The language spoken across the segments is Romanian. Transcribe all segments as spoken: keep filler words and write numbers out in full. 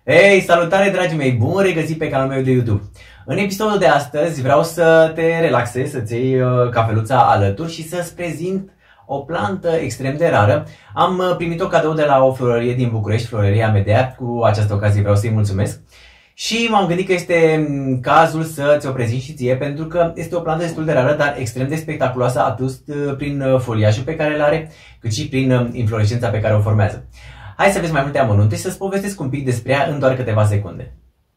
Hei, salutare dragii mei, bun regăsit pe canalul meu de YouTube. În episodul de astăzi vreau să te relaxezi, să-ți iei cafeluța alături și să-ți prezint o plantă extrem de rară. Am primit-o cadou de la o florărie din București, Florăria Medea. Cu această ocazie vreau să-i mulțumesc. Și m-am gândit că este cazul să ți-o prezint și ție, pentru că este o plantă destul de rară, dar extrem de spectaculoasă, atât prin foliajul pe care îl are, cât și prin inflorescența pe care o formează. Hai să vezi mai multe amănunte și să-ți povestesc un pic despre ea în doar câteva secunde.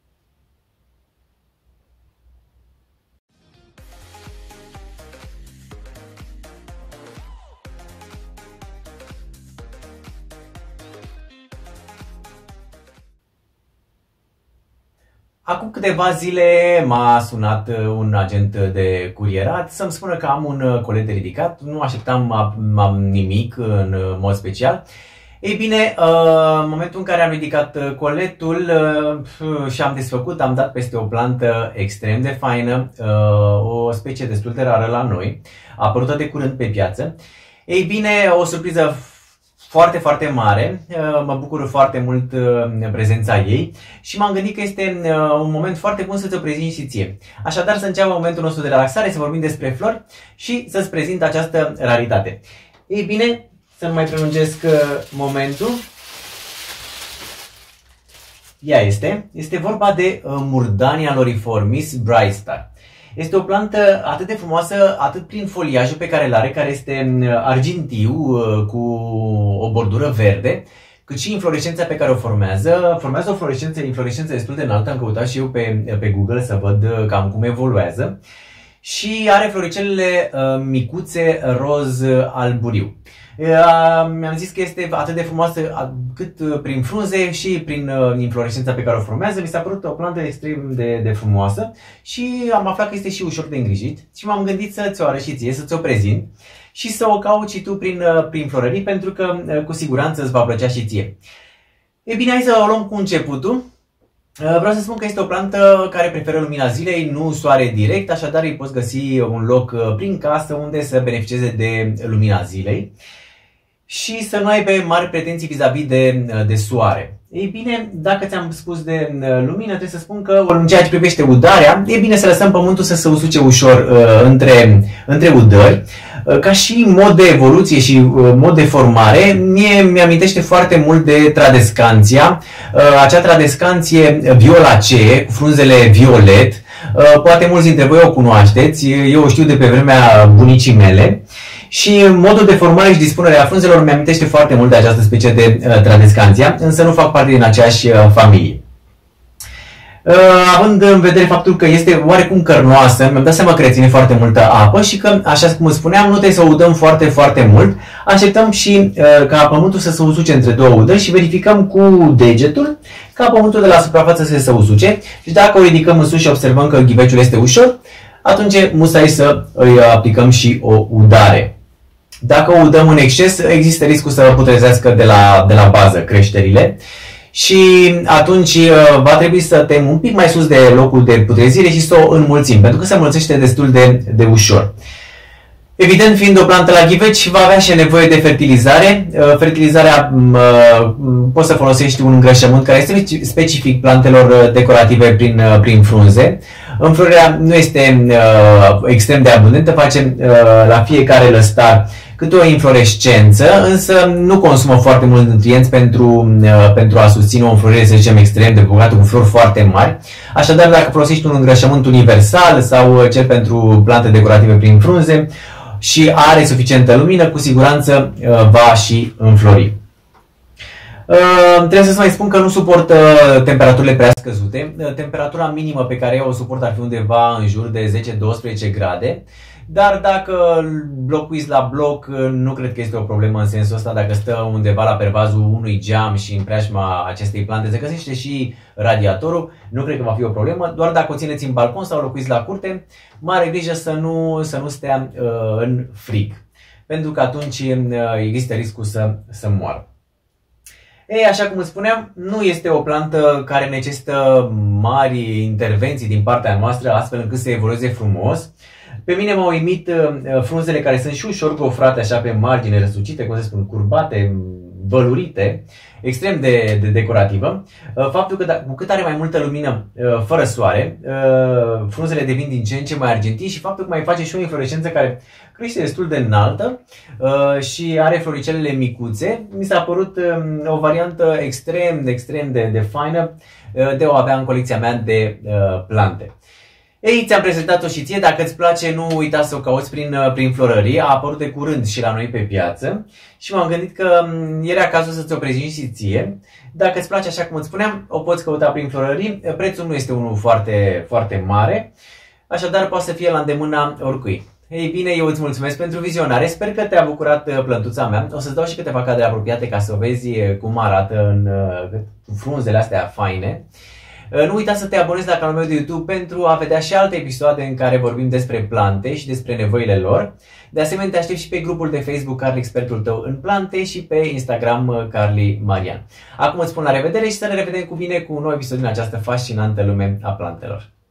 Acum câteva zile m-a sunat un agent de curierat să-mi spună că am un colet de ridicat. Nu așteptam am nimic în mod special. Ei bine, în momentul în care am ridicat coletul și am desfăcut, am dat peste o plantă extrem de faină, o specie destul de rară la noi, apărută de curând pe piață. Ei bine, o surpriză foarte, foarte mare, mă bucur foarte mult prezența ei și m-am gândit că este un moment foarte bun să-ți o prezint și ție. Așadar, să înceapă momentul nostru de relaxare, să vorbim despre flori și să-ți prezint această raritate. Ei bine, să nu mai prelungesc momentul. Ea este. Este vorba de Murdania loriformis Bright Star. Este o plantă atât de frumoasă, atât prin foliajul pe care îl are, care este argintiu cu o bordură verde, cât și inflorescența pe care o formează. Formează o florescență, inflorescență destul de înaltă, am căutat și eu pe, pe Google să văd cam cum evoluează. Și are floricelele micuțe roz alburiu. Mi-am zis că este atât de frumoasă cât prin frunze și prin inflorescența pe care o formează. Mi s-a părut o plantă extrem de, de frumoasă și am aflat că este și ușor de îngrijit și m-am gândit să ți-o arăt și ție, să ți-o prezint și să o cauți și tu prin, prin florării, pentru că cu siguranță îți va plăcea și ție. E bine, hai să o luăm cu începutul. Vreau să spun că este o plantă care preferă lumina zilei, nu soare direct, așadar îi poți găsi un loc prin casă unde să beneficieze de lumina zilei și să nu ai pe mari pretenții vis-a-vis de, de soare. Ei bine, dacă ți-am spus de lumină, trebuie să spun că în ceea ce privește udarea, e bine să lăsăm pământul să se usuce ușor uh, între, între udări. Uh, ca și mod de evoluție și uh, mod de formare, mie mi-amintește foarte mult de tradescanția, uh, acea tradescanție violacee, cu frunzele violet. Uh, poate mulți dintre voi o cunoașteți, eu o știu de pe vremea bunicii mele. Și modul de formare și dispunere a frunzelor mi-amintește foarte mult de această specie de uh, tradescanția, însă nu fac parte din aceeași uh, familie. Uh, având în vedere faptul că este oarecum cărnoasă, mi-am dat seama că reține foarte multă apă și că, așa cum îspuneam, nu trebuie să o udăm foarte, foarte mult. Așteptăm și uh, ca pământul să se usuce între două udări și verificăm cu degetul ca pământul de la suprafață să se usuce. Și dacă o ridicăm în sus și observăm că ghiveciul este ușor, atunci musai să îi aplicăm și o udare. Dacă o udăm în exces, există riscul să putrezească de la, de la bază creșterile și atunci va trebui să tem un pic mai sus de locul de putrezire și să o înmulțim, pentru că se înmulțește destul de, de ușor. Evident, fiind o plantă la ghiveci, va avea și nevoie de fertilizare. Fertilizarea, poți să folosești un îngrășământ care este specific plantelor decorative prin, prin frunze. Înflorirea nu este extrem de abundentă, facem la fiecare lăstar câte o inflorescență, însă nu consumă foarte mult nutrienți pentru, pentru a susține o înflorire, să zicem, extrem de bogată, cu flori foarte mari. Așadar, dacă folosești un îngrășământ universal sau cel pentru plante decorative prin frunze și are suficientă lumină, cu siguranță va și înflori. Uh, trebuie să mai spun că nu suportă temperaturile prea scăzute. Temperatura minimă pe care eu o suport ar fi undeva în jur de zece douăsprezece grade. Dar dacă locuiți la bloc, nu cred că este o problemă în sensul ăsta. Dacă stă undeva la pervazul unui geam și în preajma acestei plante se găsește și radiatorul, nu cred că va fi o problemă. Doar dacă o țineți în balcon sau locuiți la curte, mare grijă să nu, să nu stea uh, în frig, pentru că atunci uh, există riscul să, să moară. Ei, așa cum îți spuneam, nu este o plantă care necesită mari intervenții din partea noastră, astfel încât să evolueze frumos. Pe mine m-au uimit frunzele care sunt și ușor gofrate așa pe margine, răsucite, cum se spun, curbate, vălurite, extrem de, de decorativă. Faptul că da, cu cât are mai multă lumină fără soare, frunzele devin din ce în ce mai argintii și faptul că mai face și o inflorescență care crește destul de înaltă și are floricelele micuțe, mi s-a părut o variantă extrem, extrem de, de faină de o avea în colecția mea de plante. Ei, ți-am prezentat-o și ție, dacă îți place nu uita să o cauți prin, prin florării, a apărut de curând și la noi pe piață și m-am gândit că era cazul să ți-o prezint și ție. Dacă îți place, așa cum îți spuneam, o poți căuta prin florării, prețul nu este unul foarte, foarte mare, așadar poate să fie la îndemâna oricui. Ei bine, eu îți mulțumesc pentru vizionare, sper că te-a bucurat plântuța mea, o să-ți dau și câteva cadre apropiate ca să vezi cum arată în frunzele astea faine. Nu uita să te abonezi la canalul meu de YouTube pentru a vedea și alte episoade în care vorbim despre plante și despre nevoile lor. De asemenea, te aștept și pe grupul de Facebook Carly, expertul tău în plante, și pe Instagram Carly Marian. Acum îți spun la revedere și să ne revedem cu bine cu un nou episod din această fascinantă lume a plantelor.